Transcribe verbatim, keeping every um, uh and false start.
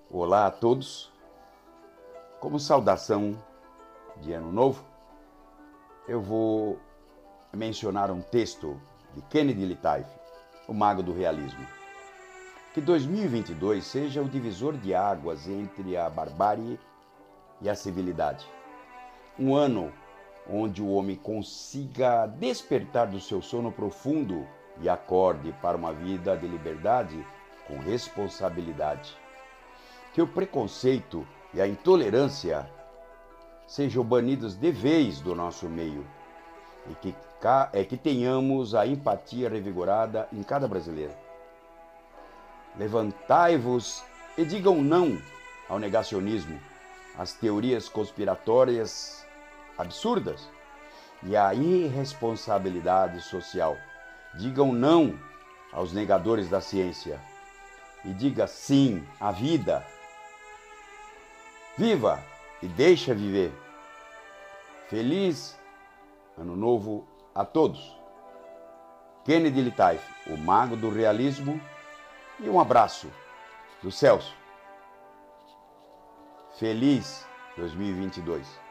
Olá a todos. Como saudação de Ano Novo, eu vou mencionar um texto de Kennedy Litaif, o mago do realismo. Que dois mil e vinte e dois seja o divisor de águas entre a barbárie e a civilidade. Um ano onde o homem consiga despertar do seu sono profundo e acorde para uma vida de liberdade com responsabilidade. Que o preconceito e a intolerância sejam banidos de vez do nosso meio e que, é, que tenhamos a empatia revigorada em cada brasileiro. Levantai-vos e digam não ao negacionismo, às teorias conspiratórias absurdas e à irresponsabilidade social. Digam não aos negadores da ciência e diga sim à vida. Viva e deixa viver. Feliz Ano Novo a todos. Kennedy Litaif, o mago do realismo, e um abraço do Celso. Feliz dois mil e vinte e dois.